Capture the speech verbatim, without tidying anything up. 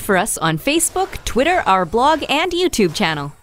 for us on Facebook, Twitter, our blog, and YouTube channel.